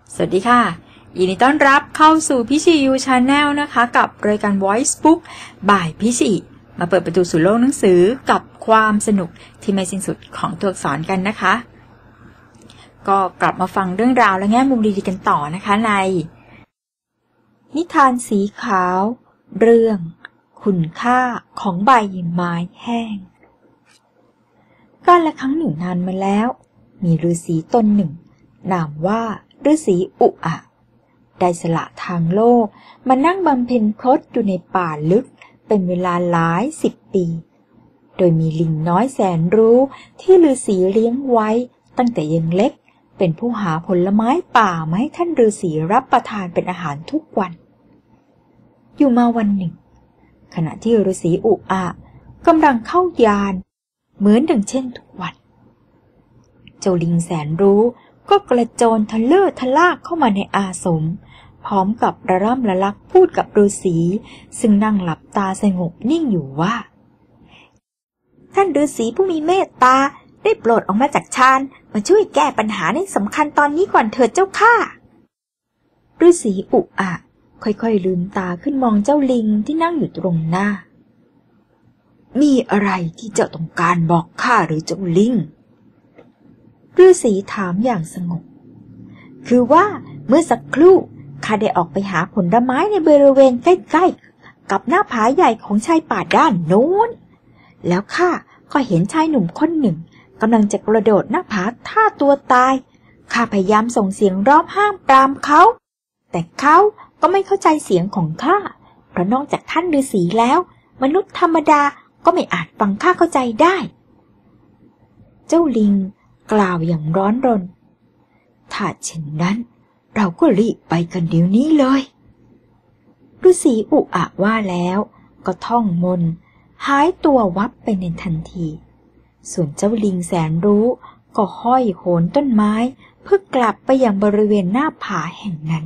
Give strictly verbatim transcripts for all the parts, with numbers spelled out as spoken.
สวัสดีค่ะยินดีต้อนรับเข้าสู่พี่ชียูชาแนลนะคะกับรายการ Voice Book บ่ายพี่ชีมาเปิดประตูสู่โลกหนังสือกับความสนุกที่ไม่สิ้นสุดของตัวอักษรกันนะคะก็กลับมาฟังเรื่องราวและแง่มุมดีๆกันต่อนะคะในนิทานสีขาวเรื่องคุณค่าของใบไม้แห้งกาลครั้งหนึ่งนานมาแล้วมีฤาษีตนหนึ่งนามว่าฤาษีอุอะได้สละทางโลกมานั่งบำเพ็ญพรตอยู่ในป่าลึกเป็นเวลาหลายสิบปีโดยมีลิงน้อยแสนรู้ที่ฤาษีเลี้ยงไว้ตั้งแต่ยังเล็กเป็นผู้หาผลไม้ป่ามาให้ท่านฤาษีรับประทานเป็นอาหารทุกวันอยู่มาวันหนึ่งขณะที่ฤาษีอุอะกำลังเข้ายานเหมือนดังเช่นทุกวันเจ้าลิงแสนรู้ก็กระโจนทะเลาะทะลากเข้ามาในอาสมพร้อมกับระร่ำระลักพูดกับฤาษีซึ่งนั่งหลับตาสงบนิ่งอยู่ว่าท่านฤาษีผู้มีเมตตาได้โปรดออกมาจากฌานมาช่วยแก้ปัญหาในสำคัญตอนนี้ก่อนเถิดเจ้าข้าฤาษีอุอะค่อยๆลืมตาขึ้นมองเจ้าลิงที่นั่งอยู่ตรงหน้ามีอะไรที่เจ้าต้องการบอกข้าหรือเจ้าลิงฤาษีถามอย่างสงบคือว่าเมื่อสักครู่ข้าได้ออกไปหาผลไม้ในบริเวณใกล้ๆกับหน้าผาใหญ่ของชายป่าด้านโน้นแล้วข้าก็เห็นชายหนุ่มคนหนึ่งกำลังจะกระโดดหน้าผาฆ่าตัวตายข้าพยายามส่งเสียงร้องห้ามปรามเขาแต่เขาก็ไม่เข้าใจเสียงของข้าเพราะนอกจากท่านฤาษีแล้วมนุษย์ธรรมดาก็ไม่อาจฟังข้าเข้าใจได้เจ้าลิงกล่าวอย่างร้อนรนถ้าเช่นนั้นเราก็รีบไปกันเดี๋ยวนี้เลยฤาษีอุอะว่าแล้วก็ท่องมนต์หายตัววับไปในทันทีส่วนเจ้าลิงแสนรู้ก็ห้อยโหนต้นไม้เพื่อกลับไปยังบริเวณหน้าผาแห่งนั้น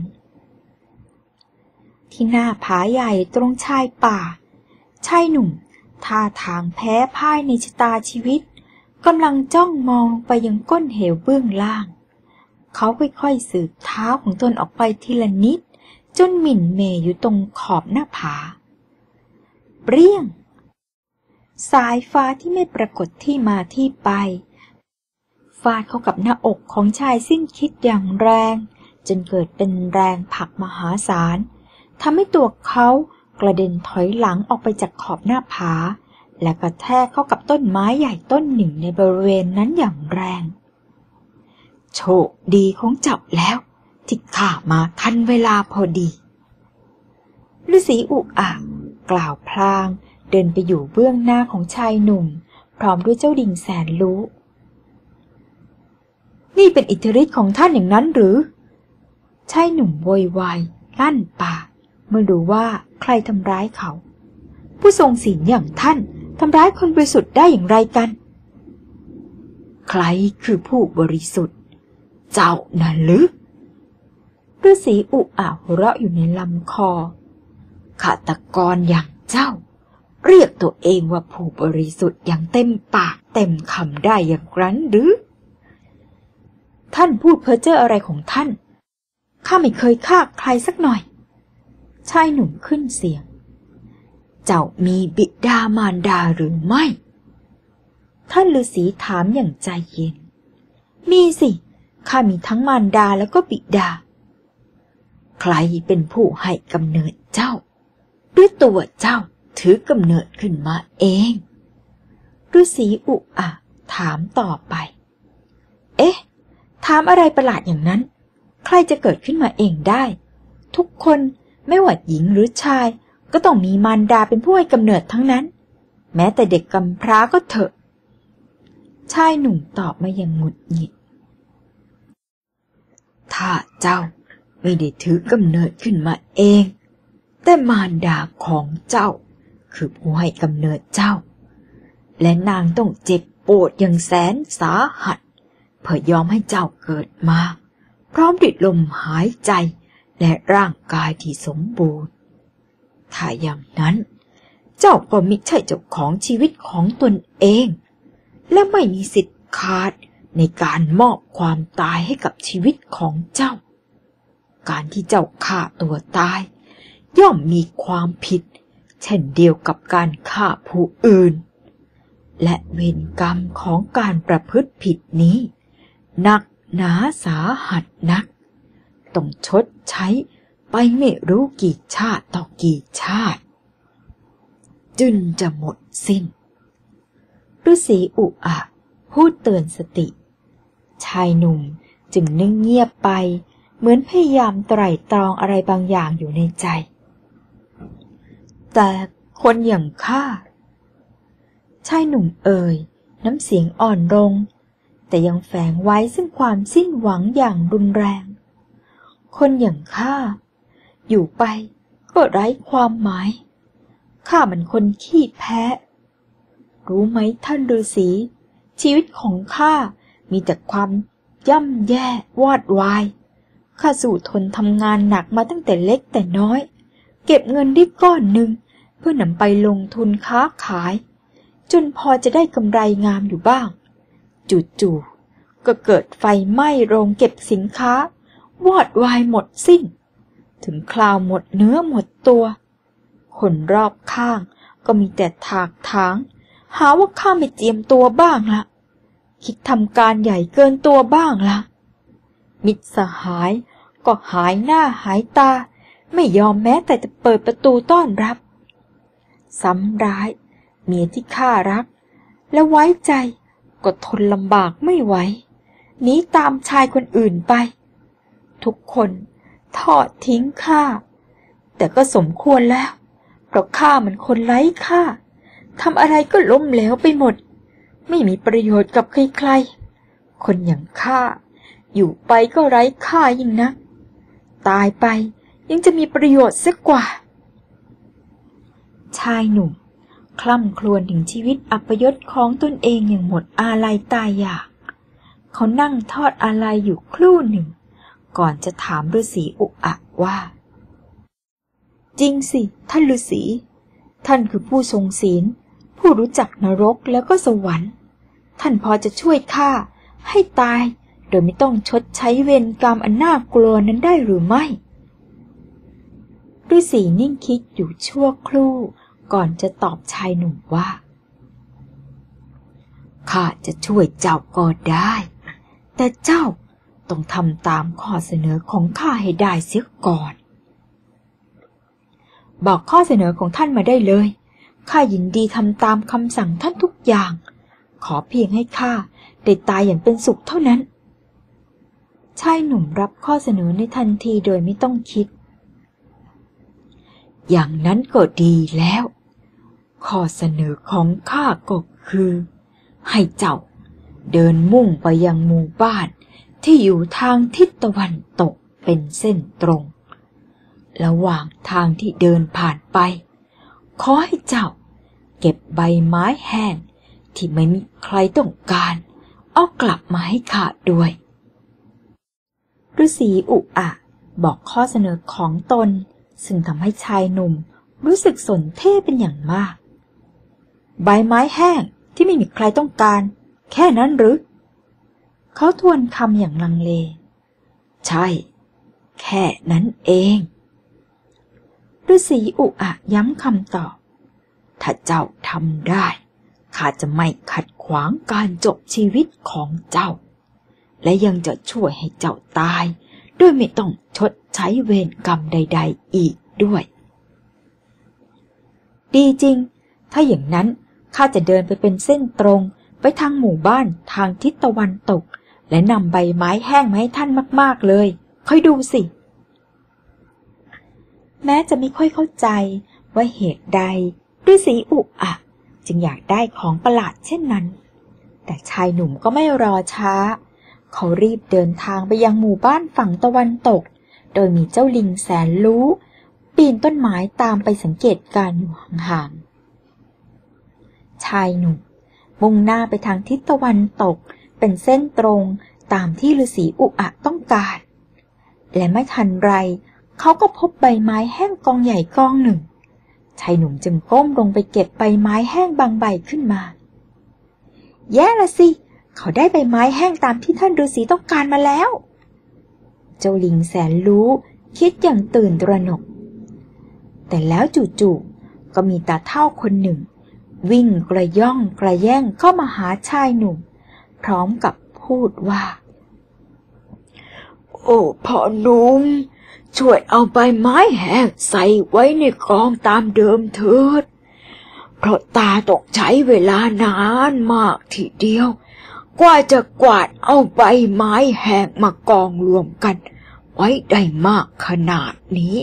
ที่หน้าผาใหญ่ตรงชายป่าชายหนุ่มท่าทางแพ้พ่ายในชะตาชีวิตกำลังจ้องมองไปยังก้นเหวเบื้องล่างเขาค่อยๆสืบเท้าของตนออกไปทีละนิดจนหมิ่นเมยอยู่ตรงขอบหน้าผาเปรี้ยงสายฟ้าที่ไม่ปรากฏที่มาที่ไปฟาดเข้ากับหน้าอกของชายสิ้นคิดอย่างแรงจนเกิดเป็นแรงผลักมหาศาลทำให้ตัวเขากระเด็นถอยหลังออกไปจากขอบหน้าผาและกระแทกเข้ากับต้นไม้ใหญ่ต้นหนึ่งในบริเวณนั้นอย่างแรงโชคดีของเจ้าแล้วที่ข้ามาทันเวลาพอดีฤาษีอุอะกล่าวพลางเดินไปอยู่เบื้องหน้าของชายหนุ่มพร้อมด้วยเจ้าลิงแสนรู้นี่เป็นอิทธิฤทธิ์ของท่านอย่างนั้นหรือชายหนุ่มโวยวายลั่นปากเมื่อรู้ว่าใครทำร้ายเขาผู้ทรงศีลอย่างท่านทำร้ายคนบริสุทธิ์ได้อย่างไรกันใครคือผู้บริสุทธิ์เจ้าน่ะหรือฤาษีอุอะหัวเราะอยู่ในลำคอฆาตกรอย่างเจ้าเรียกตัวเองว่าผู้บริสุทธิ์อย่างเต็มปากเต็มคำได้อย่างนั้นหรือท่านพูดเพ้อเจ้ออะไรของท่านข้าไม่เคยฆ่าใครสักหน่อยชายหนุ่มขึ้นเสียงเจ้ามีบิดามารดาหรือไม่ท่านฤาษีถามอย่างใจเย็นมีสิข้ามีทั้งมารดาแล้วก็บิดาใครเป็นผู้ให้กำเนิดเจ้าหรือตัวเจ้าถือกำเนิดขึ้นมาเองฤาษีอุอะถามต่อไปเอ๊ะถามอะไรประหลาดอย่างนั้นใครจะเกิดขึ้นมาเองได้ทุกคนไม่ว่าหญิงหรือชายก็ต้องมีมารดาเป็นผู้ให้กำเนิดทั้งนั้นแม้แต่เด็กกำพร้าก็เถอะชายหนุ่มตอบมาอย่างหงุดหงิดถ้าเจ้าไม่ได้ถือกำเนิดขึ้นมาเองแต่มารดาของเจ้าคือผู้ให้กำเนิดเจ้าและนางต้องเจ็บปวดอย่างแสนสาหัสเพื่อยอมให้เจ้าเกิดมาพร้อมด้วยลมหายใจและร่างกายที่สมบูรณ์ถ้าอย่างนั้นเจ้าก็มิใช่เจ้าของชีวิตของตนเองและไม่มีสิทธิ์ขาดในการมอบความตายให้กับชีวิตของเจ้าการที่เจ้าฆ่าตัวตายย่อมมีความผิดเช่นเดียวกับการฆ่าผู้อื่นและเวรกรรมของการประพฤติผิดนี้หนักหนาสาหัสนักต้องชดใช้ไปไม่รู้กี่ชาติต่อกี่ชาติจนจะหมดสิ้นฤาษีอุอะพูดเตือนสติชายหนุ่มจึงนิ่งเงียบไปเหมือนพยายามไตร่ตรองอะไรบางอย่างอยู่ในใจแต่คนอย่างข้าชายหนุ่มเอ่ยน้ำเสียงอ่อนลงแต่ยังแฝงไว้ซึ่งความสิ้นหวังอย่างรุนแรงคนอย่างข้าอยู่ไปก็ไร้ความหมายข้ามันคนขี้แพ้รู้ไหมท่านฤาษีชีวิตของข้ามีแต่ความย่ำแย่วอดวายข้าสู่ทนทำงานหนักมาตั้งแต่เล็กแต่น้อยเก็บเงินได้ก้อนหนึ่งเพื่อนำไปลงทุนค้าขายจนพอจะได้กำไรงามอยู่บ้างจู่ๆก็เกิดไฟไหม้โรงเก็บสินค้าวอดวายหมดสิ้นถึงคราวหมดเนื้อหมดตัวคนรอบข้างก็มีแต่ถากถางหาว่าข้าไม่เจียมตัวบ้างละคิดทำการใหญ่เกินตัวบ้างละมิตรสหายก็หายหน้าหายตาไม่ยอมแม้แต่จะเปิดประตูต้อนรับซ้ำร้ายเมียที่ข้ารักและไว้ใจก็ทนลำบากไม่ไหวหนีตามชายคนอื่นไปทุกคนทอดทิ้งข้าแต่ก็สมควรแล้วเพราะข้ามันคนไร้ค่าทำอะไรก็ล้มเหลวไปหมดไม่มีประโยชน์กับใครๆคนอย่างข้าอยู่ไปก็ไร้ค่ายิ่งนักตายไปยังจะมีประโยชน์สักกว่าชายหนุ่มคล่ำครวญถึงชีวิตอัปยศของตนเองอย่างหมดอาลัยตายอยากเขานั่งทอดอาลัยอยู่ครู่หนึ่งก่อนจะถามฤาษีอุอะว่าจริงสิท่านฤาษีท่านคือผู้ทรงศีลผู้รู้จักนรกแล้วก็สวรรค์ท่านพอจะช่วยข้าให้ตายโดยไม่ต้องชดใช้เวรกรรมอันน่ากลัวนั้นได้หรือไม่ฤาษีนิ่งคิดอยู่ชั่วครู่ก่อนจะตอบชายหนุ่มว่าข้าจะช่วยเจ้าก็ได้แต่เจ้าต้องทำตามข้อเสนอของข้าให้ได้เสียก่อนบอกข้อเสนอของท่านมาได้เลยข้ายินดีทำตามคำสั่งท่านทุกอย่างขอเพียงให้ข้าได้ตายอย่างเป็นสุขเท่านั้นชายหนุ่มรับข้อเสนอในทันทีโดยไม่ต้องคิดอย่างนั้นก็ดีแล้วข้อเสนอของข้าก็คือให้เจ้าเดินมุ่งไปยังหมู่บ้านที่อยู่ทางทิศตะวันตกเป็นเส้นตรงระหว่างทางที่เดินผ่านไปขอให้เจ้าเก็บใบไม้แห้งที่ไม่มีใครต้องการเอากลับมาให้ข้าด้วยฤาษีอุอะบอกข้อเสนอของตนซึ่งทำให้ชายหนุ่มรู้สึกสนเท่เป็นอย่างมากใบไม้แห้งที่ไม่มีใครต้องการแค่นั้นหรือเขาทวนคำอย่างลังเลใช่แค่นั้นเองฤาษีอุอะย้ำคำตอบถ้าเจ้าทำได้ข้าจะไม่ขัดขวางการจบชีวิตของเจ้าและยังจะช่วยให้เจ้าตายโดยไม่ต้องชดใช้เวรกรรมใดๆอีกด้วยดีจริงถ้าอย่างนั้นข้าจะเดินไปเป็นเส้นตรงไปทางหมู่บ้านทางทิศตะวันตกและนำใบไม้แห้งมาให้ท่านมากๆเลยค่อยดูสิแม้จะไม่ค่อยเข้าใจว่าเหตุใดฤาษีอุอะจึงอยากได้ของประหลาดเช่นนั้นแต่ชายหนุ่มก็ไม่รอช้าเขารีบเดินทางไปยังหมู่บ้านฝั่งตะวันตกโดยมีเจ้าลิงแสนรู้ปีนต้นไม้ตามไปสังเกตการณ์อยู่ห่างๆชายหนุ่มมุ่งหน้าไปทางทิศตะวันตกเป็นเส้นตรงตามที่ฤาษีอุอะต้องการและไม่ทันไรเขาก็พบใบไม้แห้งกองใหญ่กองหนึ่งชายหนุ่มจึงก้มลงไปเก็บใบไม้แห้งบางใบขึ้นมาแย่ละสิเขาได้ใบไม้แห้งตามที่ท่านฤาษีต้องการมาแล้วเจ้าลิงแสนรู้คิดอย่างตื่นตระหนกแต่แล้วจู่ๆก็มีตาเฒ่าคนหนึ่งวิ่งกระย่องกระแย่งเข้ามาหาชายหนุ่มพร้อมกับพูดว่าโอ้พ่อหนุ่มช่วยเอาใบไม้แห้งใส่ไว้ในกองตามเดิมเถิดเพราะตาต้องใช้เวลานานมากทีเดียวกว่าจะกวาดเอาใบไม้แห้งมากองรวมกันไว้ได้มากขนาดนี้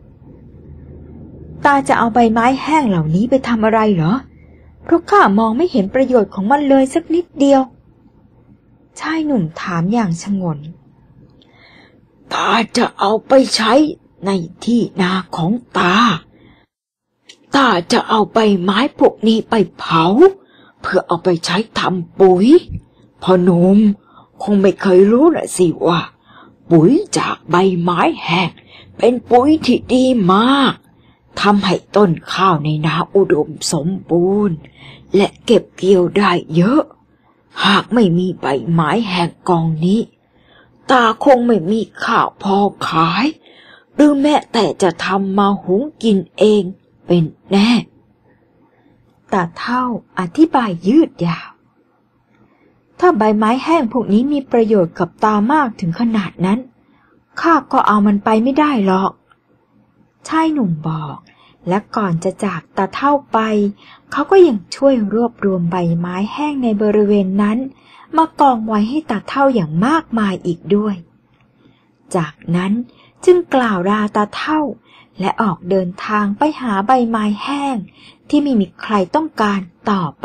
ตาจะเอาใบไม้แห้งเหล่านี้ไปทำอะไรเหรอเพราะข้ามองไม่เห็นประโยชน์ของมันเลยสักนิดเดียวชายหนุ่มถามอย่างฉงนตาจะเอาไปใช้ในที่นาของตาตาจะเอาใบไม้พวกนี้ไปเผาเพื่อเอาไปใช้ทำปุ๋ยพ่อหนุ่มคงไม่เคยรู้นะสิว่าปุ๋ยจากใบไม้แห้งเป็นปุ๋ยที่ดีมากทำให้ต้นข้าวในนาอุดมสมบูรณ์และเก็บเกี่ยวได้เยอะหากไม่มีใบไม้แห้งกองนี้ตาคงไม่มีข้าวพอขายหรือแม้แต่จะทำมาหุงกินเองเป็นแน่ตาเฒ่าอธิบายยืดยาวถ้าใบไม้แห้งพวกนี้มีประโยชน์กับตามากถึงขนาดนั้นข้าก็เอามันไปไม่ได้หรอกชายหนุ่มบอกและก่อนจะจากตาเฒ่าไปเขาก็ยังช่วยรวบรวมใบไม้แห้งในบริเวณนั้นมากองไว้ให้ตาเฒ่าอย่างมากมายอีกด้วยจากนั้นจึงกล่าวลาตาเฒ่าและออกเดินทางไปหาใบไม้แห้งที่ไม่มีใครต้องการต่อไป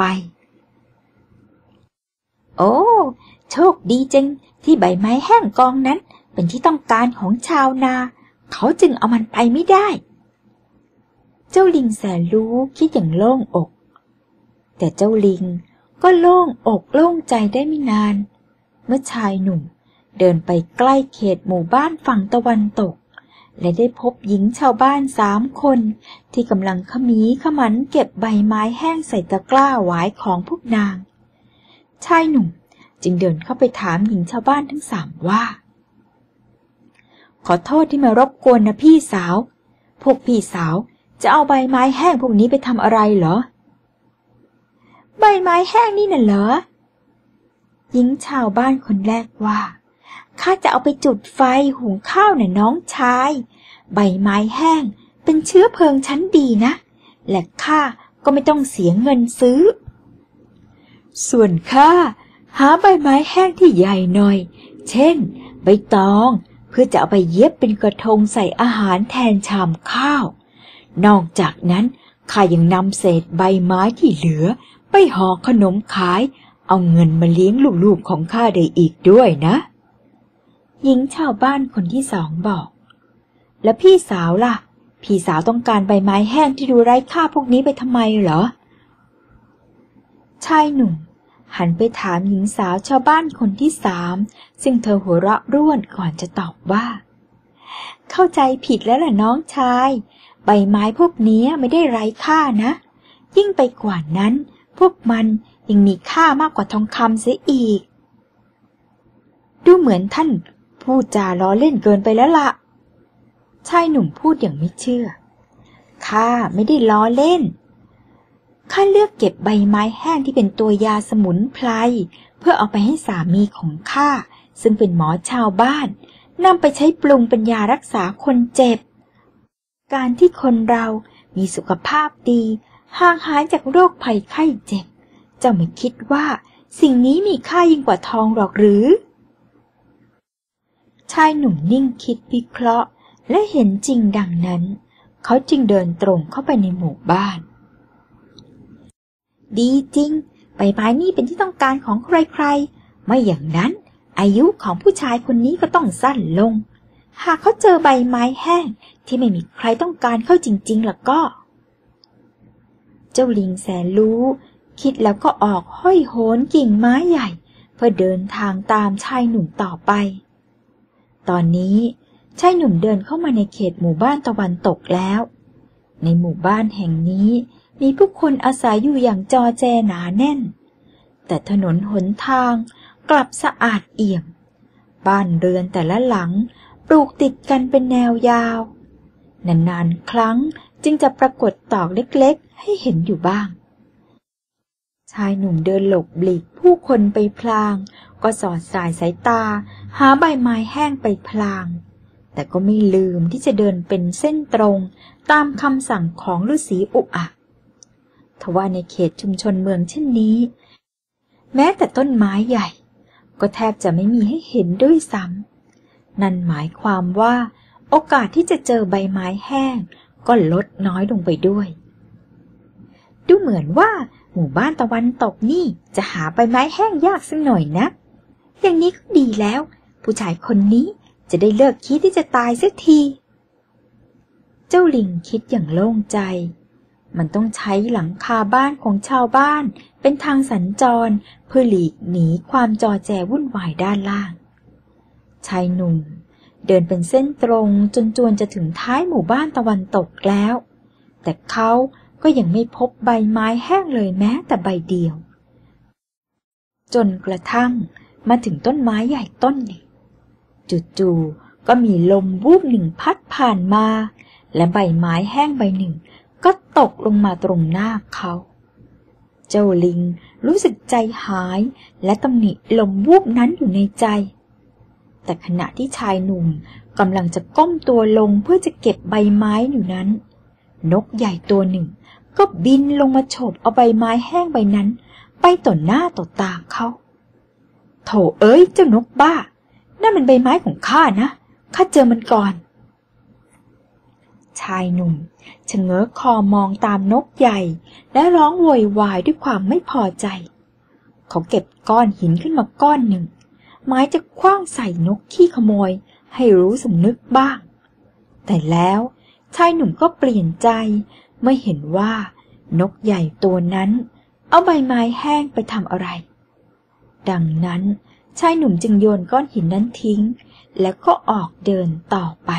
โอ้โชคดีจังที่ใบไม้แห้งกองนั้นเป็นที่ต้องการของชาวนาเขาจึงเอามันไปไม่ได้เจ้าลิงแสนรู้คิดอย่างโล่งอกแต่เจ้าลิงก็โล่งอกโล่งใจได้ไม่นานเมื่อชายหนุ่มเดินไปใกล้เขตหมู่บ้านฝั่งตะวันตกและได้พบหญิงชาวบ้านสามคนที่กำลังขมีขมันเก็บใบไม้แห้งใส่ตะกร้าหวายของพวกนางชายหนุ่มจึงเดินเข้าไปถามหญิงชาวบ้านทั้งสามว่าขอโทษที่มารบกวนนะพี่สาวพวกพี่สาวจะเอาใบไม้แห้งพวกนี้ไปทำอะไรเหรอใบไม้แห้งนี่น่ะเหรอหญิงชาวบ้านคนแรกว่าข้าจะเอาไปจุดไฟหุงข้าวน่ะน้องชายใบไม้แห้งเป็นเชื้อเพลิงชั้นดีนะและข้าก็ไม่ต้องเสียเงินซื้อส่วนข้าหาใบไม้แห้งที่ใหญ่หน่อยเช่นใบตองเพื่อจะเอาไปเย็บเป็นกระทงใส่อาหารแทนชามข้าวนอกจากนั้นข้ายังนำเศษใบไม้ที่เหลือไปห่อขนมขายเอาเงินมาเลี้ยงลูกๆของข้าได้อีกด้วยนะหญิงชาวบ้านคนที่สองบอกแล้วพี่สาวล่ะพี่สาวต้องการใบไม้แห้งที่ดูไร้ค่าพวกนี้ไปทำไมเหรอชายหนุ่มหันไปถามหญิงสาวชาวบ้านคนที่สามซึ่งเธอหัวเราะร่วนก่อนจะตอบว่าเข้าใจผิดแล้วล่ะน้องชายใบไม้พวกนี้ไม่ได้ไร้ค่านะยิ่งไปกว่านั้นพวกมันยังมีค่ามากกว่าทองคำเสียอีกดูเหมือนท่านพูดจาล้อเล่นเกินไปแล้วล่ะชายหนุ่มพูดอย่างไม่เชื่อข้าไม่ได้ล้อเล่นข้าเลือกเก็บใบไม้แห้งที่เป็นตัวยาสมุนไพรเพื่อเอาไปให้สามีของข้าซึ่งเป็นหมอชาวบ้านนำไปใช้ปรุงเป็นยารักษาคนเจ็บการที่คนเรามีสุขภาพดีห่างหายจากโรคภัยไข้เจ็บเจ้าไม่คิดว่าสิ่งนี้มีค่ายิ่งกว่าทองหรอกหรือชายหนุ่มนิ่งคิดวิเคราะห์และเห็นจริงดังนั้นเขาจึงเดินตรงเข้าไปในหมู่บ้านดีจริงใบไม้นี่เป็นที่ต้องการของใครๆไม่อย่างนั้นอายุของผู้ชายคนนี้ก็ต้องสั้นลงหากเขาเจอใบไม้แห้งที่ไม่มีใครต้องการเข้าจริงๆล่ะก็เจ้าลิงแสนรู้คิดแล้วก็ออกห้อยโหนกิ่งไม้ใหญ่เพื่อเดินทางตามชายหนุ่มต่อไปตอนนี้ชายหนุ่มเดินเข้ามาในเขตหมู่บ้านตะวันตกแล้วในหมู่บ้านแห่งนี้มีผู้คนอาศัยอยู่อย่างจอแจหนาแน่นแต่ถนนหนทางกลับสะอาดเอี่ยมบ้านเรือนแต่ละหลังปลูกติดกันเป็นแนวยาวนานๆครั้งจึงจะปรากฏตอกเล็กๆให้เห็นอยู่บ้างชายหนุ่มเดินหลบหลีกผู้คนไปพลางก็สอดสายสายตาหาใบไม้แห้งไปพลางแต่ก็ไม่ลืมที่จะเดินเป็นเส้นตรงตามคำสั่งของฤาษีอุอะทว่าในเขตชุมชนเมืองเช่นนี้แม้แต่ต้นไม้ใหญ่ก็แทบจะไม่มีให้เห็นด้วยซ้ำนั่นหมายความว่าโอกาสที่จะเจอใบไม้แห้งก็ลดน้อยลงไปด้วยดูเหมือนว่าหมู่บ้านตะวันตกนี่จะหาใบไม้แห้งยากสักหน่อยนะอย่างนี้ก็ดีแล้วผู้ชายคนนี้จะได้เลิกคิดที่จะตายเสียทีเจ้าลิงคิดอย่างโล่งใจมันต้องใช้หลังคาบ้านของชาวบ้านเป็นทางสัญจรเพื่อหลีกหนีความจอแจวุ่นวายด้านล่างชายหนุ่มเดินเป็นเส้นตรงจนจวนจะถึงท้ายหมู่บ้านตะวันตกแล้วแต่เขาก็ยังไม่พบใบไม้แห้งเลยแม้แต่ใบเดียวจนกระทั่งมาถึงต้นไม้ใหญ่ต้นหนึ่งจู่ๆก็มีลมวูบหนึ่งพัดผ่านมาและใบไม้แห้งใบหนึ่งก็ตกลงมาตรงหน้าเขาเจ้าลิงรู้สึกใจหายและตำหนิลมวูบนั้นอยู่ในใจแต่ขณะที่ชายหนุ่มกำลังจะก้มตัวลงเพื่อจะเก็บใบไม้อยู่นั้นนกใหญ่ตัวหนึ่งก็บินลงมาโฉบเอาใบไม้แห้งใบนั้นไปต่อหน้าต่อตาเขาโถเอ้ยเจ้านกบ้านั่นมันใบไม้ของข้านะข้าเจอมันก่อนชายหนุ่มชะเง้อคอมองตามนกใหญ่และร้องโวยวายด้วยความไม่พอใจเขาเก็บก้อนหินขึ้นมาก้อนหนึ่งหมายจะขว้างใส่นกขี้ขโมยให้รู้สำนึกบ้างแต่แล้วชายหนุ่มก็เปลี่ยนใจเมื่อเห็นว่านกใหญ่ตัวนั้นเอาใบไม้แห้งไปทำอะไรดังนั้นชายหนุ่มจึงโยนก้อนหินนั้นทิ้งแล้วก็ออกเดินต่อไป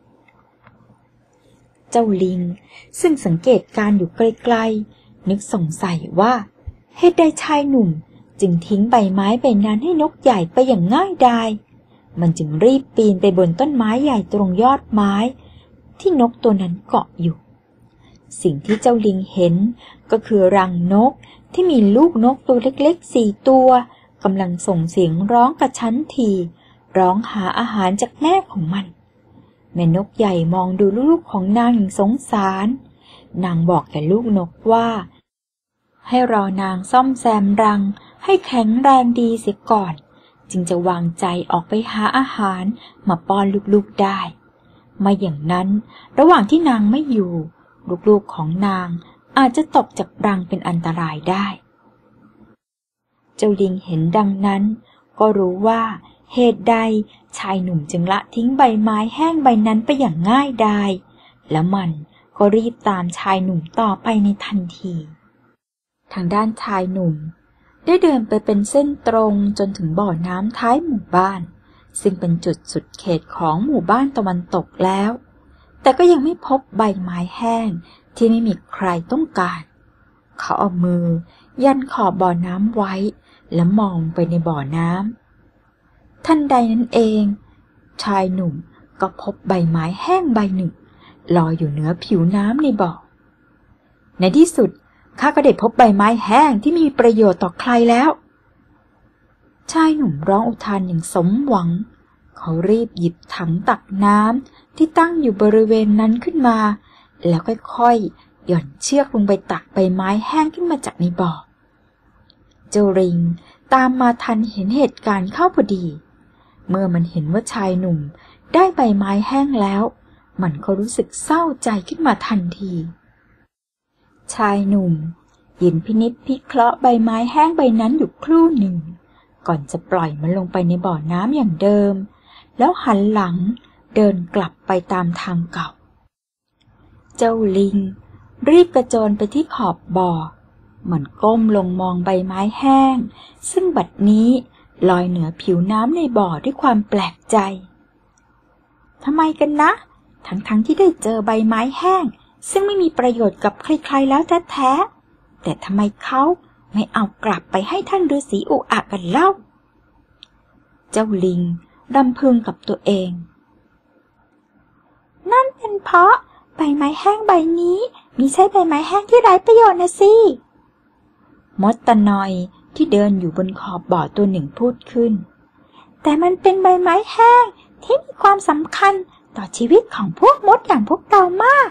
เจ้าลิงซึ่งสังเกตการอยู่ไกลๆนึกสงสัยว่าเหตุใดชายหนุ่มจึงทิ้งใบไม้ใบนั้นให้นกใหญ่ไปอย่างง่ายดายมันจึงรีบปีนไปบนต้นไม้ใหญ่ตรงยอดไม้ที่นกตัวนั้นเกาะอยู่สิ่งที่เจ้าลิงเห็นก็คือรังนกที่มีลูกนกตัวเล็กๆสี่ตัวกำลังส่งเสียงร้องกระชั้นทีร้องหาอาหารจากแม่ของมันแม่นกใหญ่มองดูลูกของนางอย่างสงสารนางบอกแก่ลูกนกว่าให้รอนางซ่อมแซมรังให้แข็งแรงดีเสียก่อนจึงจะวางใจออกไปหาอาหารมาป้อนลูกๆได้ไม่อย่างนั้นระหว่างที่นางไม่อยู่ลูกๆของนางอาจจะตกจากรังเป็นอันตรายได้เจ้าลิงเห็นดังนั้นก็รู้ว่าเหตุใดชายหนุ่มจึงละทิ้งใบไม้แห้งใบนั้นไปอย่างง่ายดายแล้วมันก็รีบตามชายหนุ่มต่อไปในทันทีทางด้านชายหนุ่มได้เดินไปเป็นเส้นตรงจนถึงบ่อน้ำท้ายหมู่บ้านซึ่งเป็นจุดสุดเขตของหมู่บ้านตะวันตกแล้วแต่ก็ยังไม่พบใบไม้แห้งที่ไม่มีใครต้องการเขาเอามือยันขอบบ่อน้ำไว้และมองไปในบ่อน้ำทันใดนั้นเองชายหนุ่มก็พบใบไม้แห้งใบหนึ่งลอยอยู่เหนือผิวน้ำในบ่อในที่สุดข้าก็ได้พบใบไม้แห้งที่มีประโยชน์ต่อใครแล้วชายหนุ่มร้องอุทานอย่างสมหวังเขารีบหยิบถังตักน้ำที่ตั้งอยู่บริเวณนั้นขึ้นมาแล้วค่อยๆหย่อนเชือกลงไปตักใบไม้แห้งขึ้นมาจากในบ่อเจ้าลิงตามมาทันเห็นเหตุการณ์เข้าพอดีเมื่อมันเห็นว่าชายหนุ่มได้ใบไม้แห้งแล้วมันก็รู้สึกเศร้าใจขึ้นมาทันทีชายหนุ่มยืนพินิจพิเคราะห์ใบไม้แห้งใบนั้นอยู่ครู่หนึ่งก่อนจะปล่อยมันลงไปในบ่อน้ำอย่างเดิมแล้วหันหลังเดินกลับไปตามทางเก่าเจ้าลิงรีบกระโจนไปที่ขอบบ่อมันก้มลงมองใบไม้แห้งซึ่งบัดนี้ลอยเหนือผิวน้ำในบ่อด้วยความแปลกใจทำไมกันนะทั้งๆที่ได้เจอใบไม้แห้งซึ่งไม่มีประโยชน์กับใครๆแล้วแท้ๆแต่ทำไมเขาไม่เอากลับไปให้ท่านฤาษีอุอะกันเล่าเจ้าลิงรำพึงกับตัวเองนั่นเป็นเพราะใบไม้แห้งใบนี้มิใช่ใบไม้แห้งที่ไร้ประโยชน์นะสิมดตะนอยที่เดินอยู่บนขอบบ่อตัวหนึ่งพูดขึ้นแต่มันเป็นใบไม้แห้งที่มีความสำคัญต่อชีวิตของพวกมดอย่างพวกเรามาก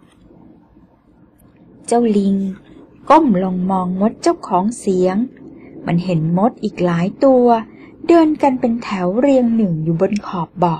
เจ้าลิงก้มลงมองมดเจ้าของเสียงมันเห็นมดอีกหลายตัวเดินกันเป็นแถวเรียงหนึ่งอยู่บนขอบบ่อ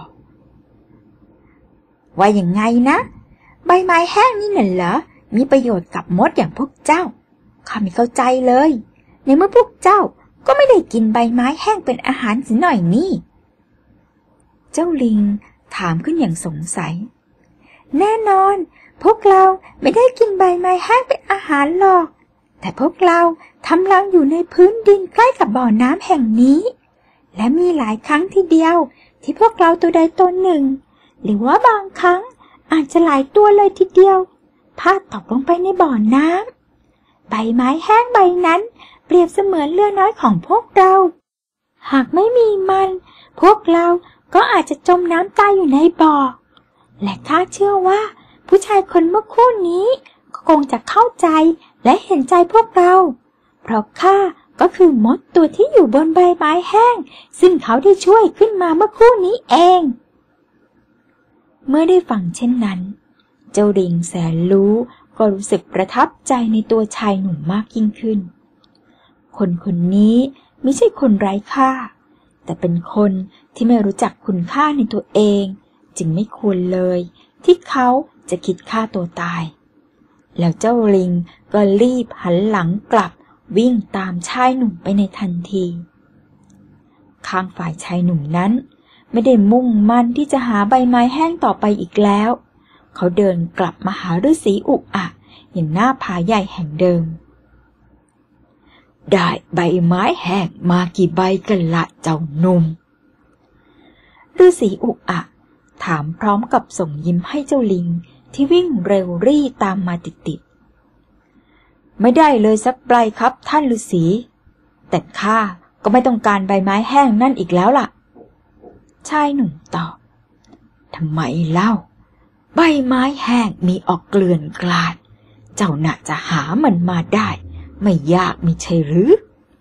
ว่าอย่างไงนะใบไม้แห้งนี่น่ะเหรอมีประโยชน์กับมดอย่างพวกเจ้าข้าไม่เข้าใจเลยในเมื่อพวกเจ้าก็ไม่ได้กินใบไม้แห้งเป็นอาหารสิหน่อยนี่เจ้าลิงถามขึ้นอย่างสงสัยแน่นอนพวกเราไม่ได้กินใบไม้แห้งเป็นอาหารหรอกแต่พวกเราทำรังอยู่ในพื้นดินใกล้กับบ่อน้ำแห่งนี้และมีหลายครั้งทีเดียวที่พวกเราตัวใดตัวหนึ่งหรือว่าบางครั้งอาจจะหลายตัวเลยทีเดียวพลาดตกลงไปในบ่อน้ำใบไม้แห้งใบนั้นเปรียบเสมือนเรือน้อยของพวกเราหากไม่มีมันพวกเราก็อาจจะจมน้ำตายอยู่ในบ่อและข้าเชื่อว่าผู้ชายคนเมื่อครู่นี้ก็คงจะเข้าใจและเห็นใจพวกเราเพราะข้าก็คือมดตัวที่อยู่บนใบไม้แห้งซึ่งเขาได้ช่วยขึ้นมาเมื่อครู่นี้เองเมื่อได้ฟังเช่นนั้นเจ้าลิงแสนรู้ก็รู้สึกประทับใจในตัวชายหนุ่มมากยิ่งขึ้นคนคนนี้ไม่ใช่คนไร้ค่าแต่เป็นคนที่ไม่รู้จักคุณค่าในตัวเองจึงไม่ควรเลยที่เขาจะคิดฆ่าตัวตายแล้วเจ้าลิงก็รีบหันหลังกลับวิ่งตามชายหนุ่มไปในทันทีข้างฝ่ายชายหนุ่มนั้นไม่ได้มุ่งมั่นที่จะหาใบไม้แห้งต่อไปอีกแล้วเขาเดินกลับมาหาฤาษีอุอะอย่างหน้าผาใหญ่แห่งเดิมได้ใบไม้แห้งมากี่ใบกันละเจ้าหนุ่มฤาษีอุอะถามพร้อมกับส่งยิ้มให้เจ้าลิงที่วิ่งเร็วรี่ตามมาติดๆไม่ได้เลยสักใบครับท่านฤาษีแต่ข้าก็ไม่ต้องการใบไม้แห้งนั่นอีกแล้วล่ะชายหนุ่มตอบทำไมเล่าใบไม้แห้งมีออกเกลื่อนกลาดเจ้าน่าจะหามันมาได้ไม่ยากมิใช่หรือ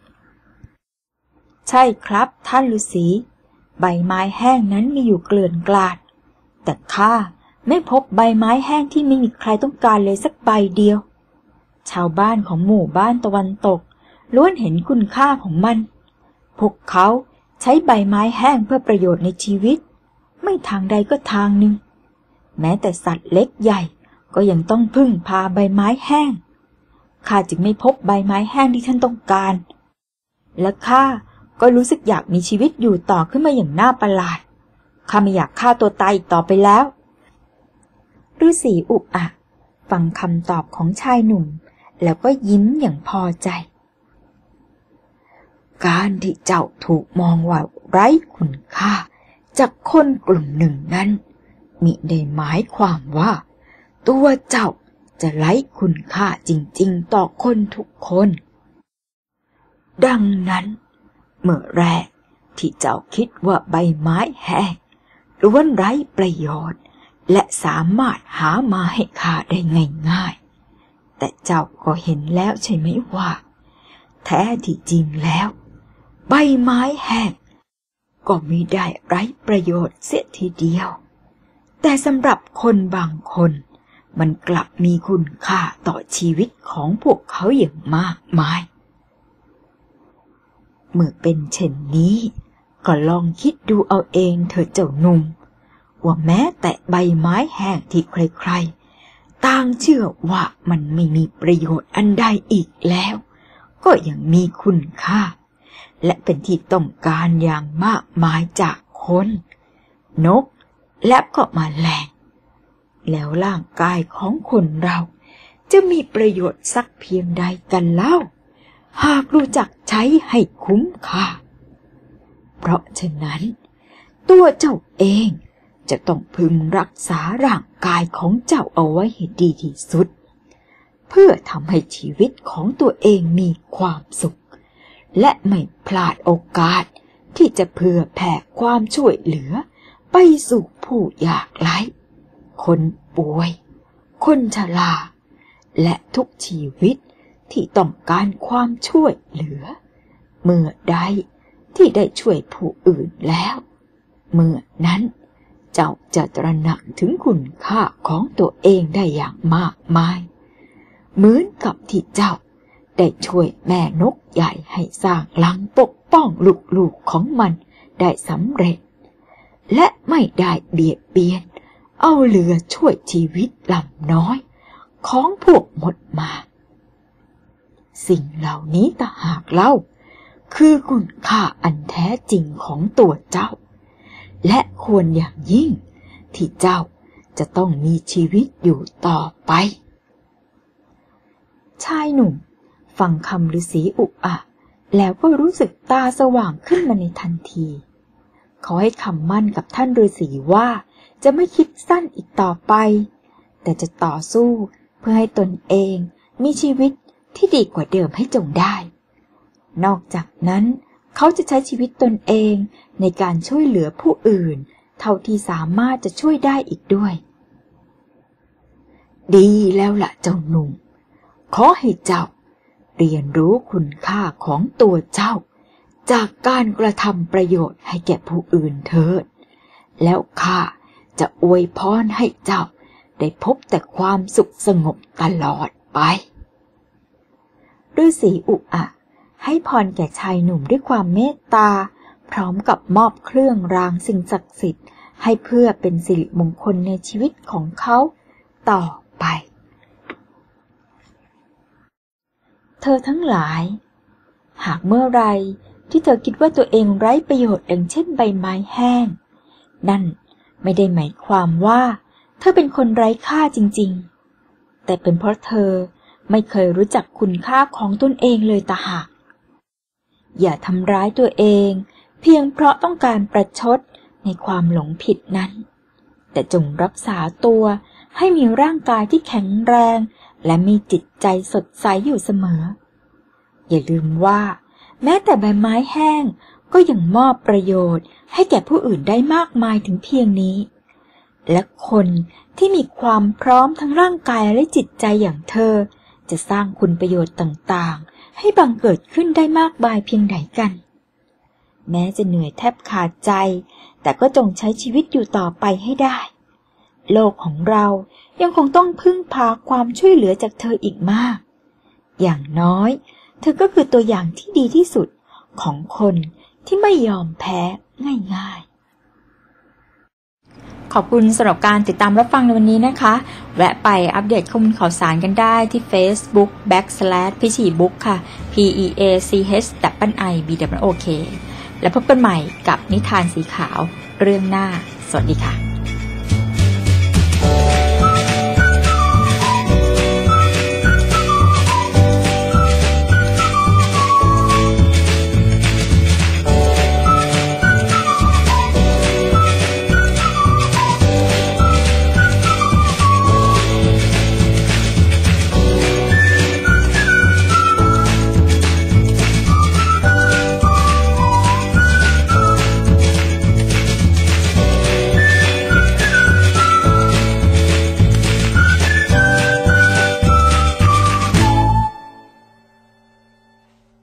ใช่ครับท่านฤาษีใบไม้แห้งนั้นมีอยู่เกลื่อนกลาดแต่ข้าไม่พบใบไม้แห้งที่ไม่มีใครต้องการเลยสักใบเดียวชาวบ้านของหมู่บ้านตะวันตกล้วนเห็นคุณค่าของมันพวกเขาใช้ใบไม้แห้งเพื่อประโยชน์ในชีวิตไม่ทางใดก็ทางหนึ่งแม้แต่สัตว์เล็กใหญ่ก็ยังต้องพึ่งพาใบไม้แห้งข้าจึงไม่พบใบไม้แห้งที่ท่านต้องการและข้าก็รู้สึกอยากมีชีวิตอยู่ต่อขึ้นมาอย่างน่าประหลาดข้าไม่อยากฆ่าตัวตายอีกต่อไปแล้วฤาษีอุอะฟังคำตอบของชายหนุ่มแล้วก็ยิ้มอย่างพอใจการที่เจ้าถูกมองว่าไร้คุณค่าจากคนกลุ่มหนึ่งนั้นมิได้หมายความว่าตัวเจ้าจะไร้คุณค่าจริงๆต่อคนทุกคนดังนั้นเมื่อแรกที่เจ้าคิดว่าใบไม้แห้งล้วนไร้ประโยชน์และสามารถหามาให้ข้าได้ง่ายๆแต่เจ้าก็เห็นแล้วใช่ไหมว่าแท้ที่จริงแล้วใบไม้แห้งก็ไม่ได้ไร้ประโยชน์เสียทีเดียวแต่สำหรับคนบางคนมันกลับมีคุณค่าต่อชีวิตของพวกเขาอย่างมากมายเมื่อเป็นเช่นนี้ก็ลองคิดดูเอาเองเถิดเจ้าหนุ่มว่าแม้แต่ใบไม้แห้งที่ใครๆต่างเชื่อว่ามันไม่มีประโยชน์อันใดอีกแล้วก็ยังมีคุณค่าและเป็นที่ต้องการอย่างมากมายจากคนนกและก็แมลงแล้วร่างกายของคนเราจะมีประโยชน์สักเพียงใดกันเล่าหากรู้จักใช้ให้คุ้มค่าเพราะฉะนั้นตัวเจ้าเองจะต้องพึงรักษาร่างกายของเจ้าเอาไว้ให้ดีที่สุดเพื่อทำให้ชีวิตของตัวเองมีความสุขและไม่พลาดโอกาสที่จะเผื่อแผ่ความช่วยเหลือไปสู่ผู้ยากไร้คนป่วยคนชราและทุกชีวิตที่ต้องการความช่วยเหลือเมื่อใดที่ได้ช่วยผู้อื่นแล้วเมื่อนั้นเจ้าจะตระหนักถึงคุณค่าของตัวเองได้อย่างมากมายเหมือนกับที่เจ้าได้ช่วยแม่นกใหญ่ให้สร้างรังปกป้องลูกๆของมันได้สำเร็จและไม่ได้เบียดเบียนเอาเหลือช่วยชีวิตลำน้อยของพวกมดมาสิ่งเหล่านี้ต่างหากเล่าคือคุณค่าอันแท้จริงของตัวเจ้าและควรอย่างยิ่งที่เจ้าจะต้องมีชีวิตอยู่ต่อไปชายหนุ่มฟังคำฤาษีอุอะแล้วก็รู้สึกตาสว่างขึ้นมาในทันทีเขาให้คำมั่นกับท่านฤาษีว่าจะไม่คิดสั้นอีกต่อไปแต่จะต่อสู้เพื่อให้ตนเองมีชีวิตที่ดีกว่าเดิมให้จงได้นอกจากนั้นเขาจะใช้ชีวิตตนเองในการช่วยเหลือผู้อื่นเท่าที่สามารถจะช่วยได้อีกด้วยดีแล้วล่ะเจ้าหนุ่มขอให้เจ้าเรียนรู้คุณค่าของตัวเจ้าจากการกระทำประโยชน์ให้แก่ผู้อื่นเถิดแล้วข้าจะอวยพรให้เจ้าได้พบแต่ความสุขสงบตลอดไปฤาษีอุอะให้พรแก่ชายหนุ่มด้วยความเมตตาพร้อมกับมอบเครื่องรางสิ่งศักดิ์สิทธิ์ให้เพื่อเป็นสิริมงคลในชีวิตของเขาต่อไปเธอทั้งหลายหากเมื่อไรที่เธอคิดว่าตัวเองไร้ประโยชน์ดังเช่นใบไม้แห้งนั่นไม่ได้หมายความว่าเธอเป็นคนไร้ค่าจริงๆแต่เป็นเพราะเธอไม่เคยรู้จักคุณค่าของตนเองเลยต่างหากอย่าทำร้ายตัวเองเพียงเพราะต้องการประชดในความหลงผิดนั้นแต่จงรักษาตัวให้มีร่างกายที่แข็งแรงและมีจิตใจสดใสอยู่เสมออย่าลืมว่าแม้แต่ใบไม้แห้งก็ยังมอบประโยชน์ให้แก่ผู้อื่นได้มากมายถึงเพียงนี้และคนที่มีความพร้อมทั้งร่างกายและจิตใจอย่างเธอจะสร้างคุณประโยชน์ต่างๆให้บังเกิดขึ้นได้มากมายเพียงไหนกันแม้จะเหนื่อยแทบขาดใจแต่ก็จงใช้ชีวิตอยู่ต่อไปให้ได้โลกของเรายังคงต้องพึ่งพาความช่วยเหลือจากเธออีกมากอย่างน้อยเธอก็คือตัวอย่างที่ดีที่สุดของคนที่ไม่ยอมแพ้ง่ายๆขอบคุณสำหรับการติดตามรับฟังในวันนี้นะคะแวะไปอัปเดตข้อมูลข่าวสารกันได้ที่ Facebook backslash พิชีบุ๊กค่ะ P E A C H I B O O K และพบกันใหม่กับนิทานสีขาวเรื่องหน้าสวัสดีค่ะ